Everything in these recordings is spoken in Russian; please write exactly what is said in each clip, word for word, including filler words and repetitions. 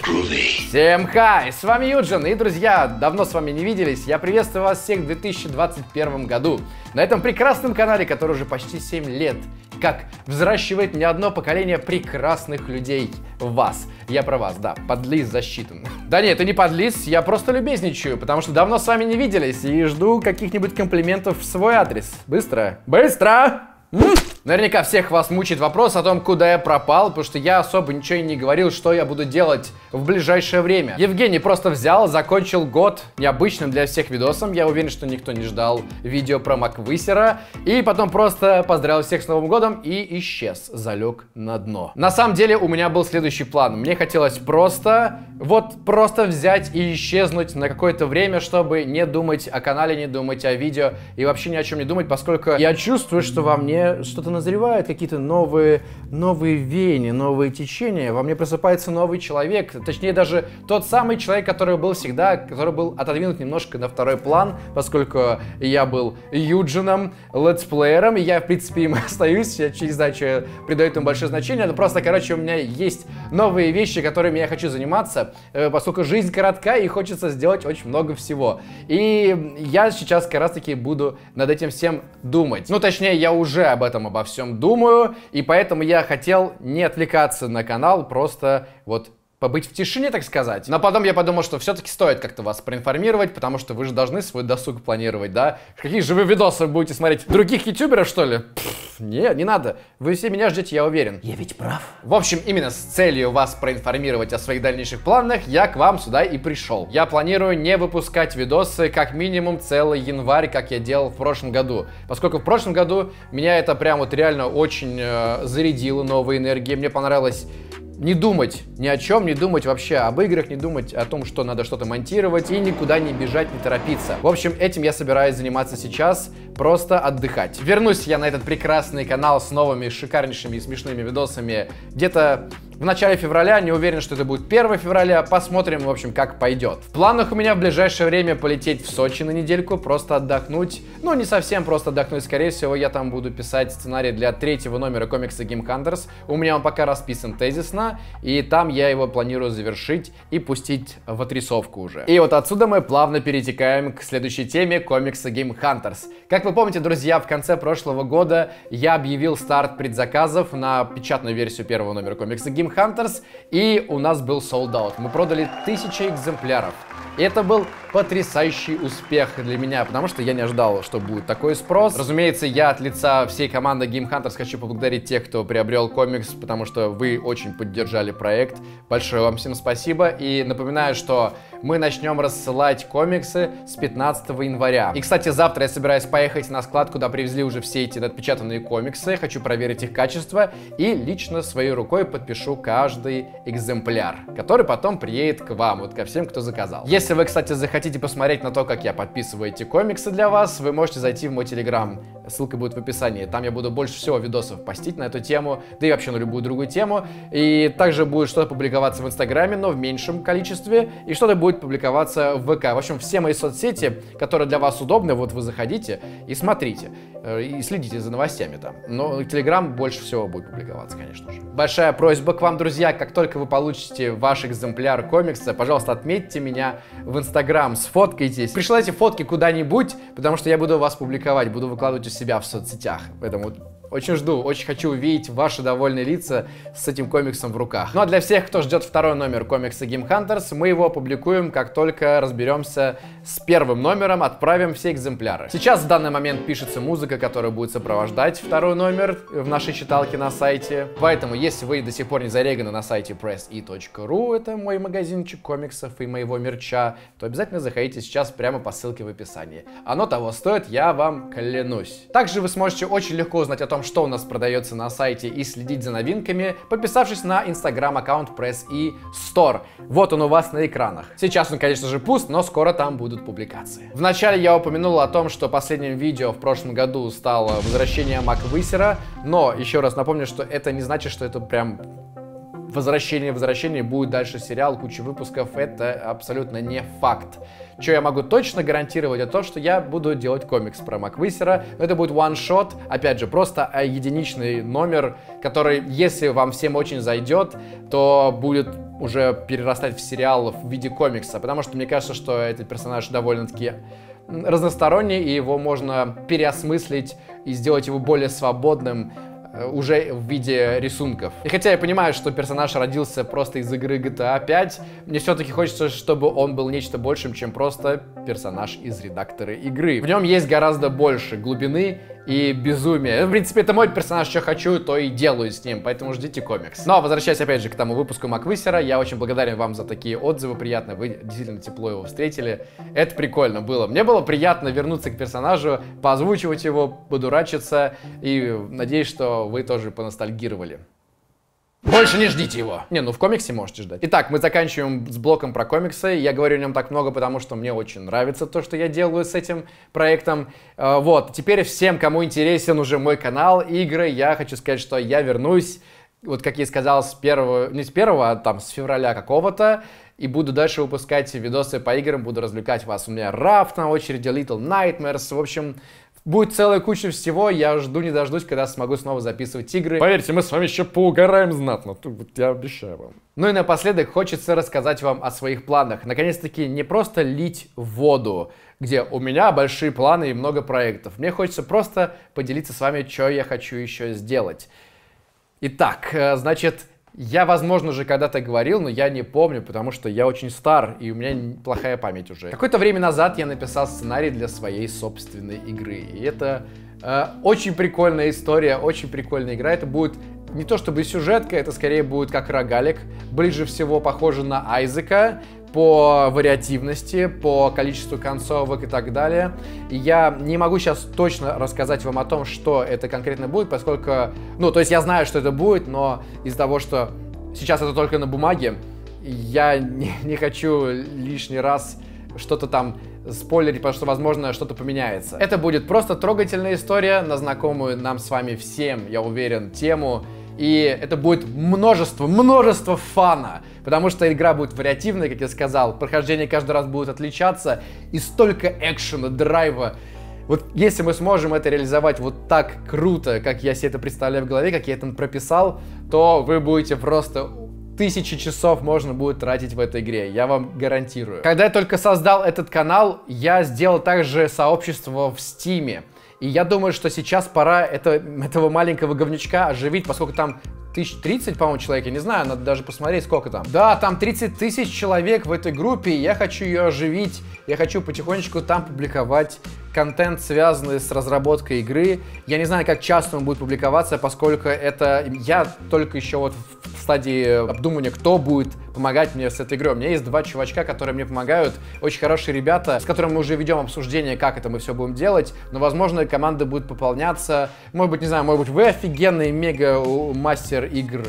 Всем хай, с вами Юджин, и, друзья, давно с вами не виделись, я приветствую вас всех в две тысячи двадцать первом году, на этом прекрасном канале, который уже почти семь лет, как взращивает не одно поколение прекрасных людей в вас. Я про вас, да, подлиз засчитан. Да нет, это не подлиз, я просто любезничаю, потому что давно с вами не виделись и жду каких-нибудь комплиментов в свой адрес. Быстро, быстро! М? Наверняка всех вас мучает вопрос о том, куда я пропал, потому что я особо ничего и не говорил, что я буду делать в ближайшее время. Евгений просто взял, закончил год необычным для всех видосом. Я уверен, что никто не ждал видео про Маквисера. И потом просто поздравил всех с Новым годом и исчез, залег на дно. На самом деле у меня был следующий план. Мне хотелось просто, вот просто взять и исчезнуть на какое-то время, чтобы не думать о канале, не думать о видео и вообще ни о чем не думать, поскольку я чувствую, что во мне что-то назревают, какие-то новые, новые веяния, новые течения. Во мне просыпается новый человек. Точнее, даже тот самый человек, который был всегда, который был отодвинут немножко на второй план, поскольку я был Юджином, летсплеером, и я, в принципе, им остаюсь. Я не знаю, что я придаю этому большое значение, но просто, короче, у меня есть новые вещи, которыми я хочу заниматься, поскольку жизнь коротка и хочется сделать очень много всего. И я сейчас как раз-таки буду над этим всем думать. Ну, точнее, я уже об этом обо всем думаю, и поэтому я хотел не отвлекаться на канал, просто вот побыть в тишине, так сказать. Но потом я подумал, что все-таки стоит как-то вас проинформировать, потому что вы же должны свой досуг планировать, да? Какие же вы видосы будете смотреть? Других ютуберов, что ли? Пфф, не, не надо. Вы все меня ждете, я уверен. Я ведь прав. В общем, именно с целью вас проинформировать о своих дальнейших планах, я к вам сюда и пришел. Я планирую не выпускать видосы как минимум целый январь, как я делал в прошлом году. Поскольку в прошлом году меня это прям вот реально очень э, зарядило новой энергией. Мне понравилось не думать ни о чем, не думать вообще об играх, не думать о том, что надо что-то монтировать и никуда не бежать, не торопиться. В общем, этим я собираюсь заниматься сейчас, просто отдыхать. Вернусь я на этот прекрасный канал с новыми шикарнейшими и смешными видосами где-то в начале февраля. Не уверен, что это будет первое февраля. Посмотрим, в общем, как пойдет. В планах у меня в ближайшее время полететь в Сочи на недельку, просто отдохнуть. Ну, не совсем просто отдохнуть. Скорее всего, я там буду писать сценарий для третьего номера комикса Game Hunters. У меня он пока расписан тезисно, и там я его планирую завершить и пустить в отрисовку уже. И вот отсюда мы плавно перетекаем к следующей теме комикса Game Hunters. Как вы помните, друзья, в конце прошлого года я объявил старт предзаказов на печатную версию первого номера комикса Game Hunters, и у нас был sold out. Мы продали тысячи экземпляров. И это был потрясающий успех для меня, потому что я не ожидал, что будет такой спрос. Разумеется, я от лица всей команды Game Hunters хочу поблагодарить тех, кто приобрел комикс, потому что вы очень поддержали проект. Большое вам всем спасибо. И напоминаю, что мы начнем рассылать комиксы с пятнадцатого января. И, кстати, завтра я собираюсь поехать на склад, куда привезли уже все эти отпечатанные комиксы. Хочу проверить их качество и лично своей рукой подпишу каждый экземпляр, который потом приедет к вам, вот ко всем, кто заказал. Если вы, кстати, захотите посмотреть на то, как я подписываю эти комиксы для вас, вы можете зайти в мой телеграм. Ссылка будет в описании. Там я буду больше всего видосов постить на эту тему, да и вообще на любую другую тему. И также будет что-то публиковаться в инстаграме, но в меньшем количестве. И что-то будет публиковаться в ВК. В общем, все мои соцсети, которые для вас удобны, вот вы заходите и смотрите. И следите за новостями там. Но телеграм больше всего будет публиковаться, конечно же. Большая просьба к вам, друзья, как только вы получите ваш экземпляр комикса, пожалуйста, отметьте меня в инстаграм, сфоткайтесь. Присылайте фотки куда-нибудь, потому что я буду вас публиковать, буду выкладывать у себя в соцсетях. Поэтому очень жду, очень хочу увидеть ваши довольные лица с этим комиксом в руках. Ну а для всех, кто ждет второй номер комикса Game Hunters, мы его опубликуем, как только разберемся с первым номером, отправим все экземпляры. Сейчас в данный момент пишется музыка, которая будет сопровождать второй номер в нашей читалке на сайте. Поэтому, если вы до сих пор не зареганы на сайте пресс и точка ру, это мой магазинчик комиксов и моего мерча, то обязательно заходите сейчас прямо по ссылке в описании. Оно того стоит, я вам клянусь. Также вы сможете очень легко узнать о том, что у нас продается на сайте, и следить за новинками, подписавшись на инстаграм-аккаунт пресс и стор. Вот он у вас на экранах. Сейчас он, конечно же, пуст, но скоро там будут публикации. Вначале я упомянул о том, что последним видео в прошлом году стало возвращение Маквисера, но еще раз напомню, что это не значит, что это прям возвращение, возвращение, будет дальше сериал, куча выпусков, это абсолютно не факт. Что я могу точно гарантировать, это то, что я буду делать комикс про Маквисера. Это будет one-shot, опять же, просто единичный номер, который, если вам всем очень зайдет, то будет уже перерастать в сериал в виде комикса, потому что мне кажется, что этот персонаж довольно-таки разносторонний, и его можно переосмыслить и сделать его более свободным уже в виде рисунков. И хотя я понимаю, что персонаж родился просто из игры джи ти эй пять, мне все-таки хочется, чтобы он был нечто большим, чем просто персонаж из редактора игры. В нем есть гораздо больше глубины и безумия. В принципе, это мой персонаж, что хочу, то и делаю с ним, поэтому ждите комикс. Но, возвращаясь опять же к тому выпуску Маквисера, я очень благодарен вам за такие отзывы, приятно, вы действительно тепло его встретили. Это прикольно было. Мне было приятно вернуться к персонажу, поозвучивать его, подурачиться, и надеюсь, что вы тоже поностальгировали. Больше не ждите его. Не, ну в комиксе можете ждать. Итак, мы заканчиваем с блоком про комиксы. Я говорю о нем так много, потому что мне очень нравится то, что я делаю с этим проектом. Uh, вот, теперь всем, кому интересен уже мой канал, игры, я хочу сказать, что я вернусь, вот как я и сказал, с первого, не с первого, а там с февраля какого-то, и буду дальше выпускать видосы по играм, буду развлекать вас. У меня Рафт на очереди, Little Nightmares, в общем... Будет целая куча всего, я жду не дождусь, когда смогу снова записывать игры. Поверьте, мы с вами еще поугараем знатно, я обещаю вам. Ну и напоследок хочется рассказать вам о своих планах. Наконец-таки не просто лить воду, где у меня большие планы и много проектов. Мне хочется просто поделиться с вами, что я хочу еще сделать. Итак, значит... Я, возможно, уже когда-то говорил, но я не помню, потому что я очень стар, и у меня плохая память уже. Какое-то время назад я написал сценарий для своей собственной игры. И это э, очень прикольная история, очень прикольная игра. Это будет не то чтобы сюжетка, это скорее будет как рогалик. Ближе всего похоже на Айзека по вариативности, по количеству концовок и так далее. И я не могу сейчас точно рассказать вам о том, что это конкретно будет, поскольку, ну, то есть я знаю, что это будет, но из-за того, что сейчас это только на бумаге, я не, не хочу лишний раз что-то там спойлерить, потому что, возможно, что-то поменяется. Это будет просто трогательная история на знакомую нам с вами всем, я уверен, тему. И это будет множество, множество фана, потому что игра будет вариативной, как я сказал, прохождение каждый раз будет отличаться, и столько экшена, драйва. Вот если мы сможем это реализовать вот так круто, как я себе это представляю в голове, как я это прописал, то вы будете просто... Тысячи часов можно будет тратить в этой игре, я вам гарантирую. Когда я только создал этот канал, я сделал также сообщество в Стиме. И я думаю, что сейчас пора это, этого маленького говнючка оживить, поскольку там тысяч тридцать, по-моему, человек, я не знаю, надо даже посмотреть, сколько там. Да, там тридцать тысяч человек в этой группе, и я хочу ее оживить, я хочу потихонечку там публиковать контент, связанный с разработкой игры. Я не знаю, как часто он будет публиковаться, поскольку это... Я только еще вот в стадии обдумывания, кто будет помогать мне с этой игрой. У меня есть два чувачка, которые мне помогают, очень хорошие ребята, с которыми мы уже ведем обсуждение, как это мы все будем делать, но, возможно, команда будет пополняться. Может быть, не знаю, может быть, вы офигенный мега-мастер игр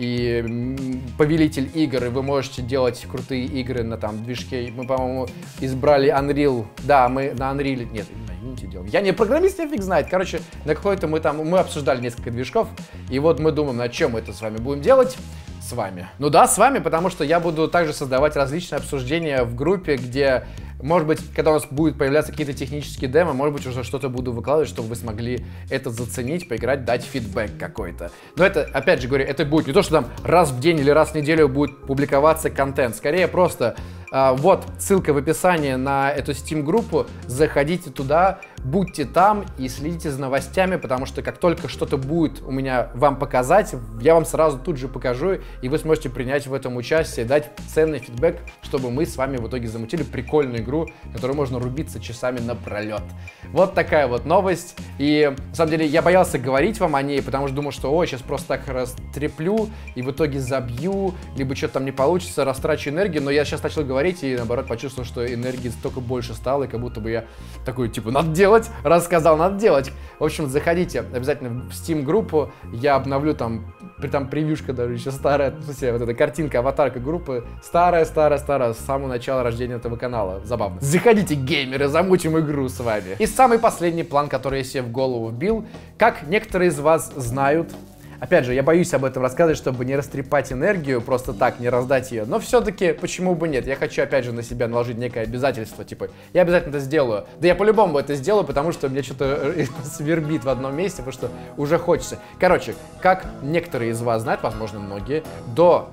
и повелитель игр, и вы можете делать крутые игры на там движке. Мы, по-моему, избрали Unreal. Да, мы на Unreal... Нет, на Unity делаем. Я не программист, я фиг знает. Короче, на какой-то мы там... Мы обсуждали несколько движков, и вот мы думаем, на чем мы это с вами будем делать. С вами. Ну да, с вами, потому что я буду также создавать различные обсуждения в группе, где, может быть, когда у нас будут появляться какие-то технические демо, может быть, уже что-то буду выкладывать, чтобы вы смогли это заценить, поиграть, дать фидбэк какой-то. Но это, опять же говорю, это будет не то, что там раз в день или раз в неделю будет публиковаться контент, скорее просто э, вот ссылка в описании на эту Steam-группу, заходите туда, будьте там и следите за новостями, потому что как только что-то будет у меня вам показать, я вам сразу тут же покажу, и вы сможете принять в этом участие, дать ценный фидбэк, чтобы мы с вами в итоге замутили прикольную игру, которую можно рубиться часами напролет. Вот такая вот новость. И на самом деле я боялся говорить вам о ней, потому что думал, что ой, сейчас просто так растреплю и в итоге забью, либо что-то там не получится, растрачу энергию, но я сейчас начал говорить и наоборот почувствовал, что энергии столько больше стало, и как будто бы я такой, типа, надо делать, рассказал, надо делать. В общем, заходите обязательно в Steam-группу, я обновлю там, там превьюшка даже еще старая, в смысле, вот эта картинка, аватарка группы, старая-старая-старая, с самого начала рождения этого канала. Забавно. Заходите, геймеры, замутим игру с вами. И самый последний план, который я себе в голову вбил, как некоторые из вас знают, опять же, я боюсь об этом рассказывать, чтобы не растрепать энергию, просто так, не раздать ее, но все-таки, почему бы нет? Я хочу, опять же, на себя наложить некое обязательство, типа, я обязательно это сделаю. Да я по-любому это сделаю, потому что мне что-то свербит в одном месте, потому что уже хочется. Короче, как некоторые из вас знают, возможно, многие, до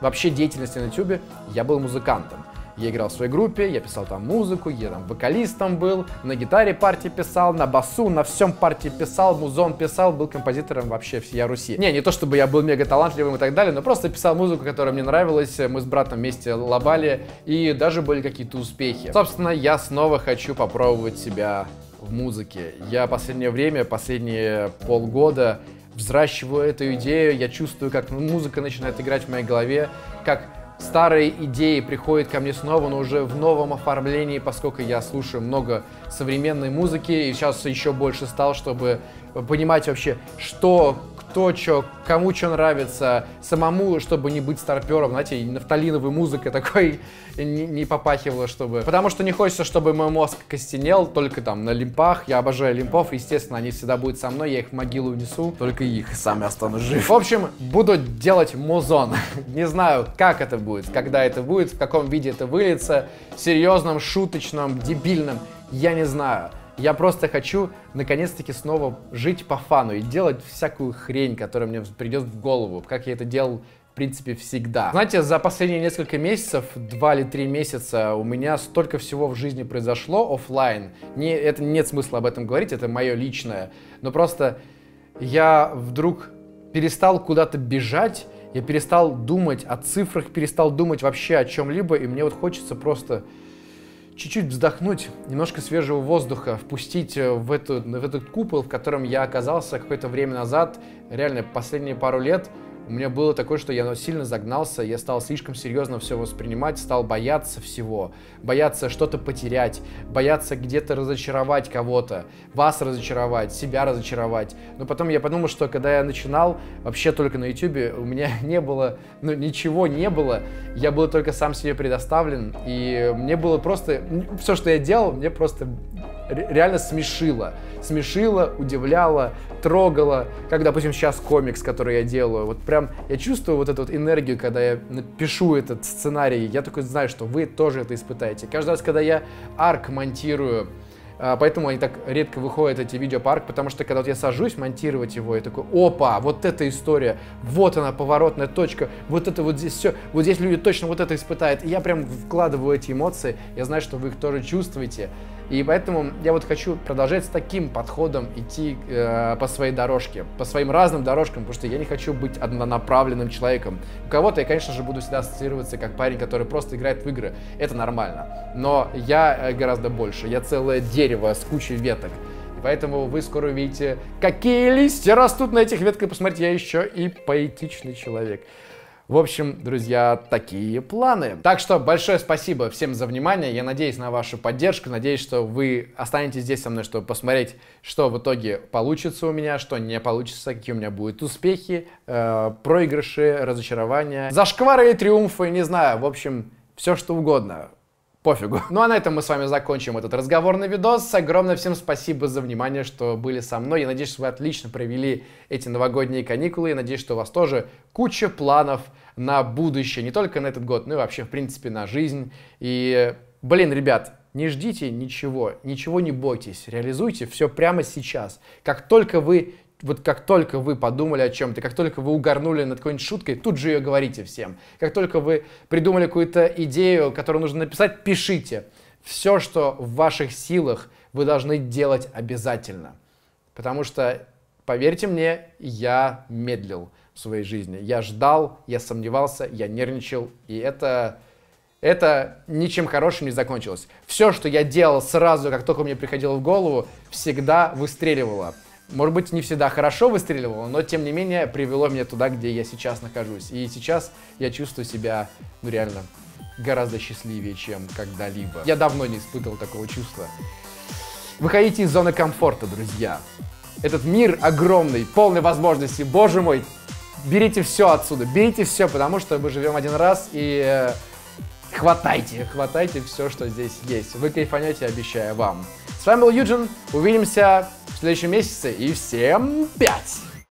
вообще деятельности на ютубе я был музыкантом. Я играл в своей группе, я писал там музыку, я там вокалистом был, на гитаре партии писал, на басу, на всем партии писал, музон писал, был композитором вообще всея Руси. Не, не то чтобы я был мега талантливым и так далее, но просто писал музыку, которая мне нравилась, мы с братом вместе лобали, и даже были какие-то успехи. Собственно, я снова хочу попробовать себя в музыке. Я последнее время, последние полгода взращиваю эту идею, я чувствую, как музыка начинает играть в моей голове, как старые идеи приходят ко мне снова, но уже в новом оформлении, поскольку я слушаю много современной музыки, и сейчас еще больше стал, чтобы понимать вообще, что, кто, что, кому что нравится, самому, чтобы не быть старпером, знаете, и нафталиновой музыкой такой не, не попахивало, чтобы... Потому что не хочется, чтобы мой мозг костенел только там на лимпах, я обожаю лимпов, естественно, они всегда будут со мной, я их в могилу унесу, только их, и сам я останусь жив. В общем, буду делать музон. Не знаю, как это будет, когда это будет, в каком виде это выльется, серьезном, шуточном, дебильном, я не знаю. Я просто хочу, наконец-таки, снова жить по фану и делать всякую хрень, которая мне придет в голову, как я это делал, в принципе, всегда. Знаете, за последние несколько месяцев, два или три месяца, у меня столько всего в жизни произошло офлайн. Не, это нет смысла об этом говорить, это мое личное. Но просто я вдруг перестал куда-то бежать, я перестал думать о цифрах, перестал думать вообще о чем-либо, и мне вот хочется просто... чуть-чуть вздохнуть, немножко свежего воздуха, впустить в, эту, в этот купол, в котором я оказался какое-то время назад. Реально, последние пару лет у меня было такое, что я сильно загнался, я стал слишком серьезно все воспринимать, стал бояться всего, бояться что-то потерять, бояться где-то разочаровать кого-то, вас разочаровать, себя разочаровать. Но потом я подумал, что когда я начинал, вообще только на ютубе, у меня не было, ну ничего не было, я был только сам себе предоставлен, и мне было просто, все, что я делал, мне просто реально смешило, смешило, удивляло, трогало, как, допустим, сейчас комикс, который я делаю, вот прям я чувствую вот эту вот энергию, когда я пишу этот сценарий, я такой знаю, что вы тоже это испытаете. Каждый раз, когда я арк монтирую, поэтому они так редко выходят, эти видео по арк, потому что когда вот я сажусь монтировать его, я такой, опа, вот эта история, вот она, поворотная точка, вот это вот здесь все, вот здесь люди точно вот это испытают, и я прям вкладываю эти эмоции, я знаю, что вы их тоже чувствуете. И поэтому я вот хочу продолжать с таким подходом идти э, по своей дорожке, по своим разным дорожкам, потому что я не хочу быть однонаправленным человеком. У кого-то я, конечно же, буду всегда ассоциироваться как парень, который просто играет в игры. Это нормально. Но я э, гораздо больше. Я целое дерево с кучей веток. И поэтому вы скоро увидите, какие листья растут на этих ветках. Посмотрите, я еще и поэтичный человек. В общем, друзья, такие планы. Так что большое спасибо всем за внимание. Я надеюсь на вашу поддержку. Надеюсь, что вы останетесь здесь со мной, чтобы посмотреть, что в итоге получится у меня, что не получится, какие у меня будут успехи, э, проигрыши, разочарования, зашквары и триумфы, не знаю. В общем, все что угодно. Пофигу. Ну а на этом мы с вами закончим этот разговорный видос. Огромное всем спасибо за внимание, что были со мной. Я надеюсь, что вы отлично провели эти новогодние каникулы. Я надеюсь, что у вас тоже куча планов на будущее. Не только на этот год, но и вообще, в принципе, на жизнь. И, блин, ребят, не ждите ничего, ничего не бойтесь. Реализуйте все прямо сейчас. Как только вы... Вот как только вы подумали о чем-то, как только вы угорнули над какой-нибудь шуткой, тут же ее говорите всем. Как только вы придумали какую-то идею, которую нужно написать, пишите. Все, что в ваших силах, вы должны делать обязательно. Потому что, поверьте мне, я медлил в своей жизни. Я ждал, я сомневался, я нервничал, и это... Это ничем хорошим не закончилось. Все, что я делал сразу, как только мне приходило в голову, всегда выстреливало. Может быть, не всегда хорошо выстреливало, но, тем не менее, привело меня туда, где я сейчас нахожусь. И сейчас я чувствую себя, ну, реально, гораздо счастливее, чем когда-либо. Я давно не испытывал такого чувства. Выходите из зоны комфорта, друзья. Этот мир огромный, полный возможностей. Боже мой, берите все отсюда, берите все, потому что мы живем один раз, и э, хватайте, хватайте все, что здесь есть. Вы кайфанете, обещаю вам. С вами был Юджин, увидимся в следующем месяце, и всем пять!